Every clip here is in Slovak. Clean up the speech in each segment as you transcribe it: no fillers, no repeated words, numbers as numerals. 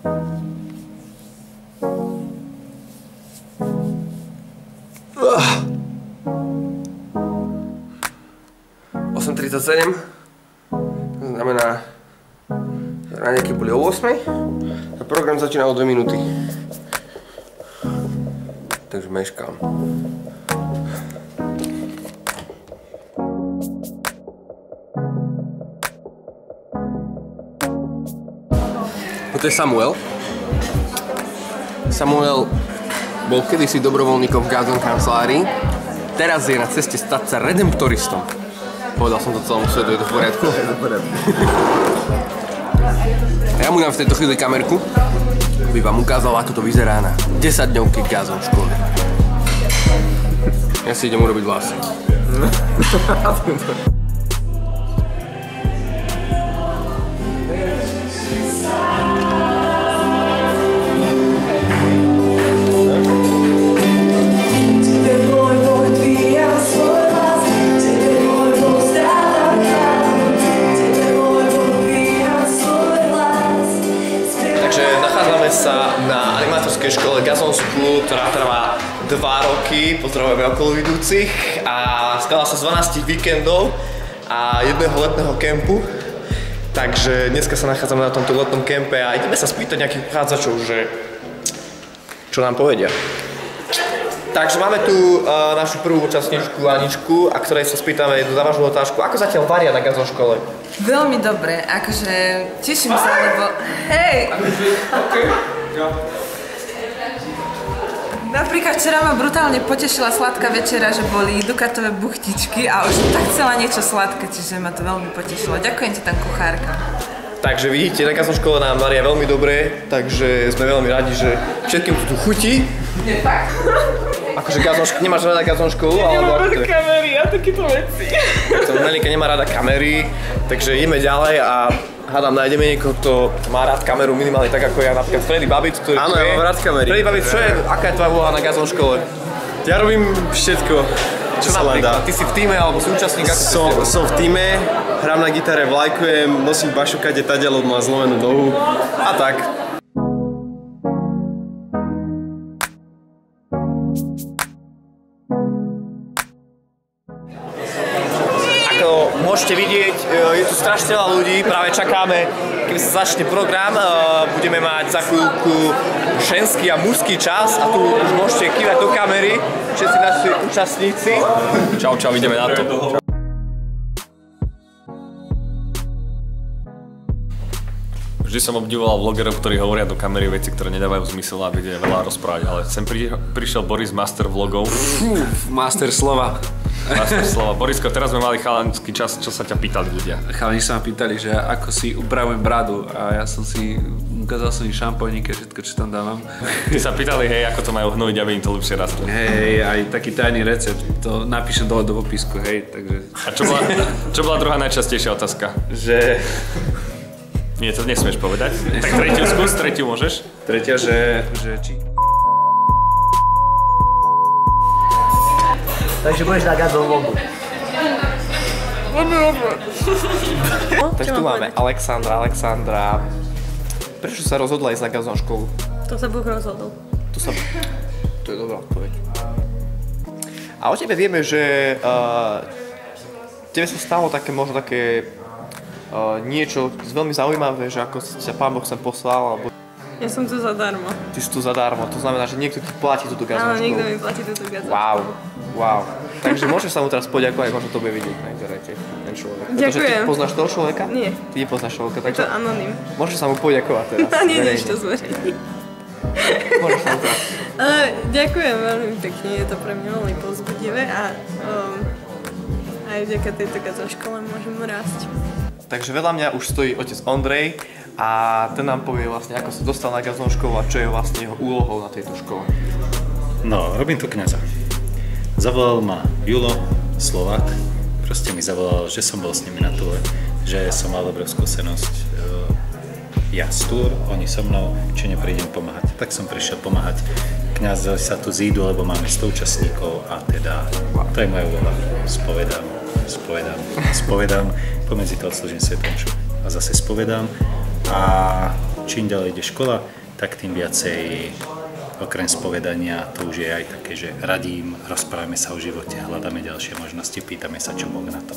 8:37, to znamená, že raňajky boli o 8 a program začína o 2 minúty. Takže meškám. Toto je Samuel. Samuel bol kedysi dobrovoľníkom v Gazon kancelárii. Teraz je na ceste stať sa redemptoristom. Povedal som to celému svetu, je to v poriadku? Je to v poriadku. Ja mu dám v tejto chvíli kamerku, aby vám ukázal, ako to vyzerá na 10-dňovke Gazon školy. Ja si idem urobiť vlasy. Sa na animátorskej škole Gazon School, ktorá trvá 2 roky, pozdravujeme okolovidúcich, a skladá sa z 12 víkendov a jedného letného kempu. Takže dneska sa nachádzame na tomto letnom kempe a ideme sa spýtať nejakých uchádzačov, že čo nám povedia. Takže máme tu našu prvú účastníčku Aničku, a ktorej sa spýtame jednu závažnú otázku. Ako zatiaľ varia na Gazon škole? Veľmi dobre, akože teším sa, lebo hej! Napríklad včera ma brutálne potešila sladká večera, že boli dukatové buchtičky a už som tak chcela niečo sladké, čiže ma to veľmi potešilo. Ďakujem ti tam, kuchárka. Takže vidíte, na Gazon škole nám varia veľmi dobre, takže sme veľmi radi, že všetkým tu chutí. Nie, fakt? Akože nemáš rada Gazon školu? Nemám rada kamery a takéto veci. Nelika nemá rada kamery, takže ideme ďalej a hádam, nájdeme niekoho, kto má rád kameru minimálne tak ako ja, napríklad Freddy Babic, ktorý áno, ja mám rád kamery. Freddy Babic, aká je tvoja úloha na Gazon škole? Ja robím všetko, čo sa len dá. Ty si v tíme alebo súčasník? Som v tíme, hrám na gitare, vlajkujem, nosím bašu kade tadiaľ, má zlomenú nohu a tak. Môžete vidieť, je tu strašne veľa ľudí, práve čakáme, kým sa začne program, budeme mať za chvíľku ženský a mužský čas a tu už môžete kývať do kamery, všetci naši účastníci. Čau, ideme na to. Vždy som obdivoval vlogerov, ktorí hovoria do kamery veci, ktoré nedávajú zmysel a vedia veľa rozprávať, ale sem prišiel Boris, master vlogov. Master slova. Master slova. Borisko, teraz sme mali chalanský čas, čo sa ťa pýtali ľudia? Chalani sa ma pýtali, že ako si upravujem bradu a ja som si ukázal som im šampónik a všetko, čo tam dávam. Ty sa pýtali, hej, ako to majú hnojiť, aby im to lepšie rastlo. Hej, aj taký tajný recept, to napíšem dole do popisku, hej, takže... A čo bola druhá najčastejšia otázka? Že... Nie, to nesmieš povedať. Tak tretiu skús, tretiu môžeš. Tretia, že či... Takže budeš na Gazon vlogu. Takže tu máme Alexandra. Prečo sa rozhodla ísť na Gazon školu? To sa Boh rozhodol. To je dobrá odpoveď. A o tebe vieme, že tebe sa stalo také, možno také niečo veľmi zaujímavé, že ako si ťa Pán Boh sem poslal, alebo... Ja som tu zadarmo. Ty si tu zadarmo, to znamená, že niekto ti platí túto Gazon školu. Áno, niekto mi platí túto Gazon školu. Wow. Takže môžeš sa mu teraz poďakovať, možno to bude vidieť na internete, ten človek. Ďakujem. Pretože ty poznáš toho človeka? Nie. Ty nepoznáš človeka, Je to anonym. Môžeš sa mu poďakovať teraz. Nejdeš to zverejniť. Môžeš sa mu teraz. Ďakujem veľmi pekne, je to pre mňa veľmi povzbudivé a aj vďaka tejto Gazon škole môžem rásť. Takže vedľa mňa už stojí otec Ondrej a ten nám povie vlastne, ako sa dostal na Gazon školu a čo je vlastne jeho úlohou na tejto škole. No, robím tu kňaza. Zavolal ma Julo, Slovák. Proste mi zavolal, že som bol s nimi na túre, že som mal dobrú skúsenosť. Ja z túr, oni so mnou, či neprídem pomáhať. Tak som prišiel pomáhať. Kňaz sa tu zídu, lebo máme 100 účastníkov a teda to je moja úloha. Spovedám, pomedzi to odslúžim svetomču a zase spovedám a čím ďalej ide škola, tak tým viacej okrem spovedania to už je aj také, že radím, rozprávame sa o živote, hľadáme ďalšie možnosti, pýtame sa, čo Boh na to.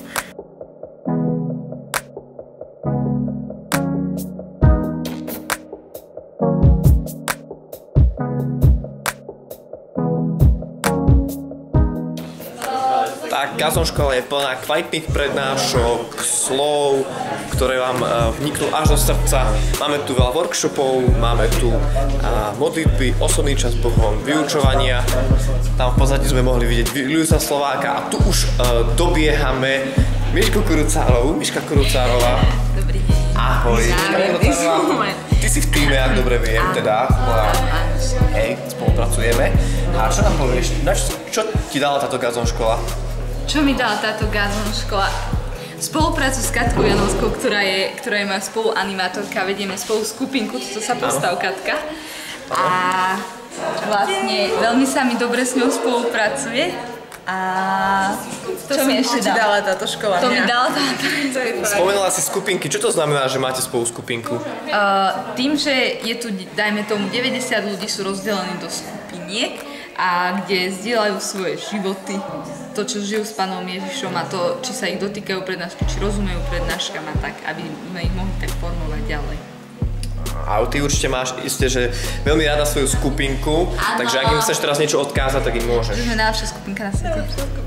Tá Gazon škola je plná kvalitných prednášok, slov, ktoré vám vniknú až do srdca. Máme tu veľa workshopov, máme tu modlitby, osobný čas s Bohom, vyučovania. Tam v pozadí sme mohli vidieť Juliusa Slováka a tu už dobiehame Miška Kurucárová. Dobrý deň. Ahoj. Ty si v týme, ak dobre viem, teda. Hej, spolupracujeme. A čo nám povieš? Čo ti dala táto Gazon škola? Čo mi dala táto Gazon škola? Spoluprácu s Katkou Janovskou, ktorá je moja spoluanimátorka, vedieme spolu skupinku, to sa postav Katka. A vlastne veľmi sa mi dobre s ňou spolupracuje. A čo mi ešte dala táto škola? To mi dala táto. Spomenula si skupinky, čo to znamená, že máte spolu skupinku? Tým, že je tu, dajme tomu, 90 ľudí sú rozdelení do skupiniek a kde zdieľajú svoje životy, to, čo žijú s Pánom Ježišom a to, či sa ich dotýkajú prednášky, či rozumejú prednáškam a tak, aby sme ich mohli tak formovať ďalej. A ty určite máš isté, že veľmi rada svoju skupinku, ano. Takže ak im chceš teraz niečo odkázať, tak im môžeš. Sme najlepšia skupinka na svete.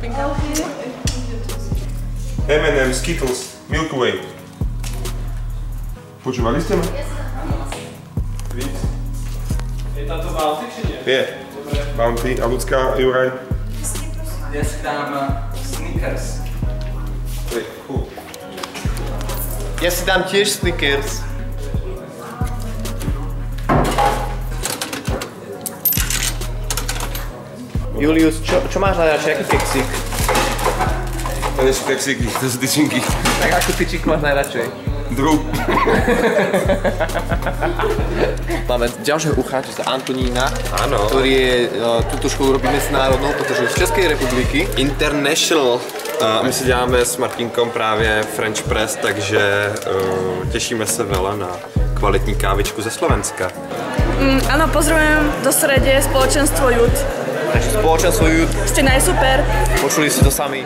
M&M, Skittles, Milky Way. Počúvali ste ma? Víc? Je táto Bounty, či nie? Je. Bounty. A ľudská, Juraj? Ja si dám Snickers. Ja si dám tiež Snickers. Julius, čo máš najradšej? Aký keksík? To nie sú keksíky, to sú tyčinky. Tak akú tyčinku máš najradšej? Druhú. Máme ďalšieho ucháča, Antonína, Áno. ktorý je, túto školu robí medzinárodnou, protože je z Českej republiky. International. My si děláme s Martinkom právě French Press, takže těšíme se veľa na kvalitní kávičku ze Slovenska. Áno, pozdravujem do Strede spoločenstvo Jud. Takže spoločenstvo Jud. Ste najsuper. Počuli si to sami.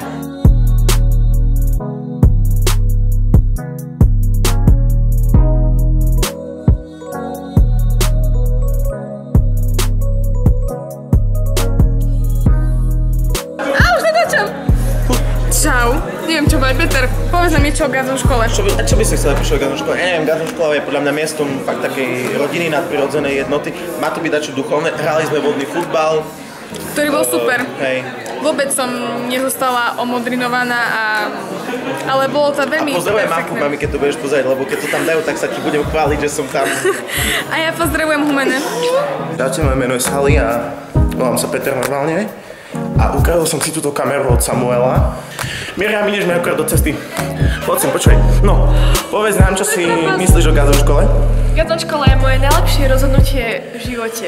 Čau, neviem čo bude, Peter, povedz nám niečo o Gazon škole. Čo by si chcel píšť o Gazon škole? Ja neviem, Gazon škola je podľa mňa miestom fakt takej rodiny nadprirodzenej jednoty. Má to byť dačo duchovné, hrali sme vodný futbal. Ktorý bol super. Hej. Vôbec som nezostala omodrinovaná, ale bolo to veľmi Pozdravujem mamku, mami, keď to budeš pozerať, lebo keď to tam dajú, tak sa ti budem chváliť, že som tam. A ja pozdravujem Humene. Čaute, moje meno je Sally a volám sa Peter normálne. A ukradol som si túto kameru od Samuela. Miriam, ideš mi akurát do cesty. Poď sem, počuj. No, povedz nám, čo si myslíš o Gazon škole? Gazon škola je moje najlepšie rozhodnutie v živote.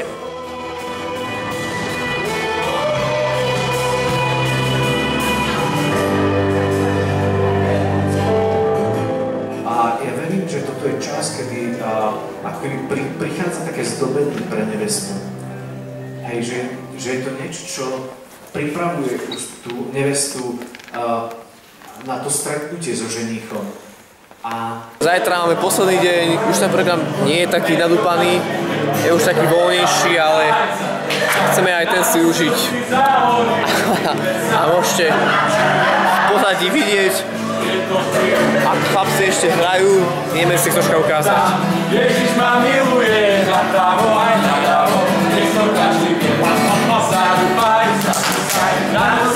A ja verím, že toto je čas, kedy prichádza také zdobenie pre nevestu. Hej, že je to niečo, čo pripravuje už tú nevestu na to stretnutie so ženíchom. Zajtra máme posledný deň, už ten program nie je taký nadúpaný, je už taký voľnejší, ale chceme aj ten si užiť. A môžete v pozadí vidieť, ak chlapci ešte hrajú, ideme si troška ukázať. Ježiš ma miluje, napravo aj naľavo, nech to každý vie, zadúpaj sa,